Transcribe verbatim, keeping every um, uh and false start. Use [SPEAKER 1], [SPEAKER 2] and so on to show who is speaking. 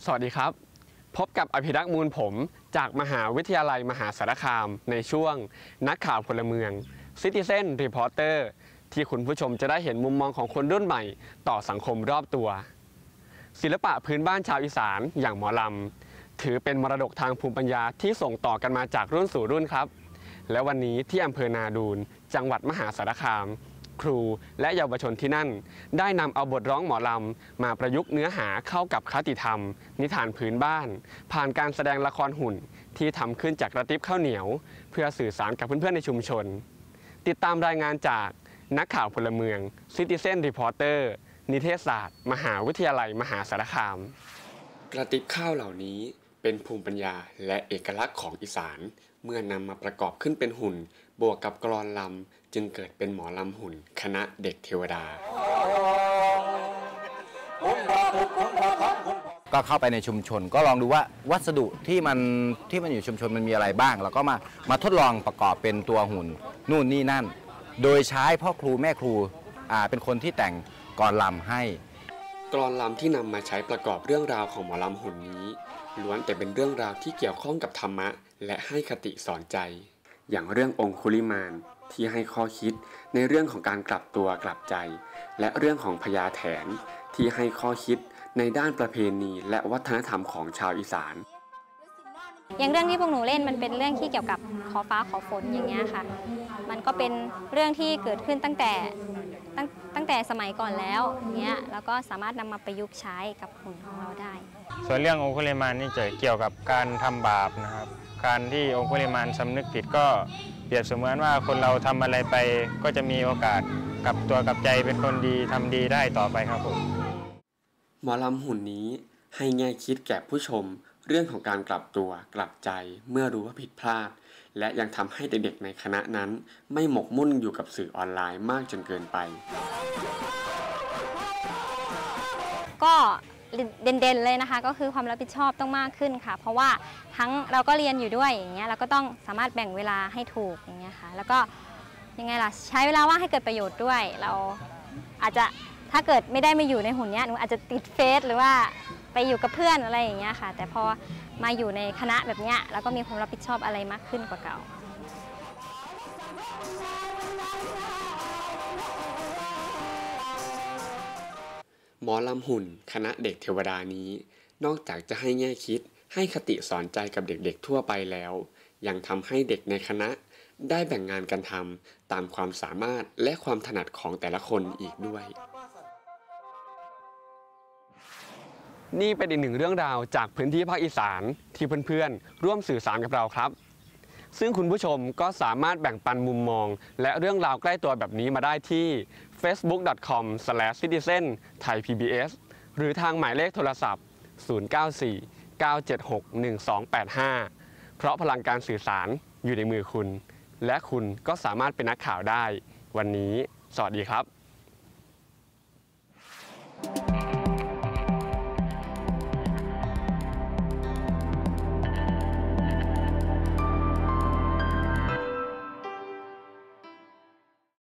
[SPEAKER 1] วัสดีครับพบกับอภิรักษ์มูลผมจากมหาวิทยาลัยมหาสารคามในช่วงนักข่าวพลเมือง Citizen Reporter ที่คุณผู้ชมจะได้เห็นมุมมองของคนรุ่นใหม่ต่อสังคมรอบตัวศิลปะพื้นบ้านชาวอีสานอย่างหมอลำถือเป็นมรดกทางภูมิปัญญาที่ส่งต่อกันมาจากรุ่นสู่รุ่นครับและวันนี้ที่อำเภอนาดูนจังหวัดมหาสารคามครูและเยาวชนที่นั่นได้นำเอาบทร้องหมอลำมาประยุกต์เนื้อหาเข้ากับคติธรรมนิทานพื้นบ้านผ่านการแสดงละครหุ่นที่ทำขึ้นจากกระติบข้าวเหนียวเพื่อสื่อสารกับเพื่อนๆในชุมชนติดตามรายงานจากนักข่าวพลเมือง Citizen Reporter นิเทศศาสตร์มหาวิทยาลัยมหาสารคามกระติบข้าวเหล่านี้เป็นภูมิปัญญาและเอกลักษณ์ของอีสานเมื่อนำมาประกอบขึ้นเป็นหุ่นบวกกับกลอนลำจึงเกิดเป็นหมอลำหุ่นคณะเด็กเทวดา
[SPEAKER 2] ก็เข้าไปในชุมชนก็ลองดูว่าวัสดุที่มันที่มันอยู่ชุมชนมันมีอะไรบ้างแล้วก็มามาทดลองประกอบเป็นตัวหุ่นนู่นนี่นั่นโดยใช้พ่อครูแม่ครูอ่าเป็นคนที่แต่งกลอนลำให้
[SPEAKER 1] กลอนลำที่นำมาใช้ประกอบเรื่องราวของหมอลำหุ่นนี้ล้วนแต่เป็นเรื่องราวที่เกี่ยวข้องกับธรรมะและให้คติสอนใจอย่างเรื่ององคุลิมานที่ให้ข้อคิดในเรื่องของการกลับตัวกลับใจและเรื่องของพญาแถนที่ให้ข้อคิดในด้านประเพณีและวัฒนธรรมของชาวอีสาน
[SPEAKER 3] อย่างเรื่องที่พวกหนูเล่นมันเป็นเรื่องที่เกี่ยวกับขอฟ้าขอฝนอย่างเงี้ยค่ะมันก็เป็นเรื่องที่เกิดขึ้นตั้งแต่ตั้งตั้งแต่สมัยก่อนแล้วเงี้ยแล้วก็สามารถนำมาประยุกต์ใช้กับหุ่นของเราได้
[SPEAKER 4] ส่วนเรื่ององคุลิมานนี่จะเกี่ยวกับการทำบาปนะครับการที่องคุลิมานสำนึกผิดก็เปรียบเสมือนว่าคนเราทำอะไรไปก็จะมีโอกาสกลับตัวกลับใจเป็นคนดีทำดีได้ต่อไปครับผม
[SPEAKER 1] หมอลำหุ่นนี้ให้แง่คิดแก่ผู้ชมเรื่องของการกลับตัวกลับใจเมื่อรู้ว่าผิดพลาดและยังทำให้เด็กๆในคณะนั้นไม่หมกมุ่นอยู่กับสื่อออนไลน์มากจนเกินไป
[SPEAKER 3] ก็เด่นๆเลยนะคะก็คือความรับผิดชอบต้องมากขึ้นค่ะเพราะว่าทั้งเราก็เรียนอยู่ด้วยอย่างเงี้ยเราก็ต้องสามารถแบ่งเวลาให้ถูกอย่างเงี้ยค่ะแล้วก็ยังไงล่ะใช้เวลาว่างให้เกิดประโยชน์ด้วยเราอาจจะถ้าเกิดไม่ได้มาอยู่ในหุ่นเนี้ยหนูอาจจะติดเฟซหรือว่าไปอยู่กับเพื่อนอะไรอย่างเงี้ยค่ะแต่พอมาอยู่ในคณะแบบเนี้ยเราก็มีความรับผิดชอบอะไรมากขึ้นกว่าเก่า
[SPEAKER 1] หมอลำหุ่นคณะเด็กเทวดานี้นอกจากจะให้แง่คิดให้คติสอนใจกับเด็กๆทั่วไปแล้วยังทำให้เด็กในคณะได้แบ่งงานกันทำตามความสามารถและความถนัดของแต่ละคนอีกด้วยนี่เป็นอีกหนึ่งเรื่องราวจากพื้นที่ภาคอีสานที่เพื่อนๆร่วมสื่อสารกับเราครับซึ่งคุณผู้ชมก็สามารถแบ่งปันมุมมองและเรื่องราวใกล้ตัวแบบนี้มาได้ที่ เฟซบุ๊ก ดอท คอม สแลช ซิติเซน ไทย พี บี เอส หรือทางหมายเลขโทรศัพท์ ศูนย์ เก้า สี่ เก้า เจ็ด หก หนึ่ง สอง แปด ห้า เพราะพลังการสื่อสารอยู่ในมือคุณและคุณก็สามารถเป็นนักข่าวได้วันนี้สวัสดีครับ